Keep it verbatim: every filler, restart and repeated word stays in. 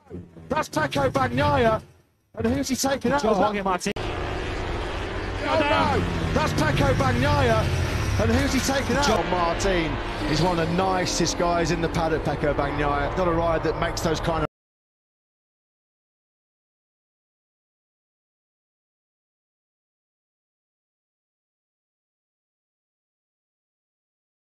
That's Pecco Bagnaia. And who's he taking out? Jorge, Martin. Oh no! That's Pecco Bagnaia. And who's he taking out? John Martin is one of the nicest guys in the paddock, Pecco Bagnaia. Not a ride that makes those kind of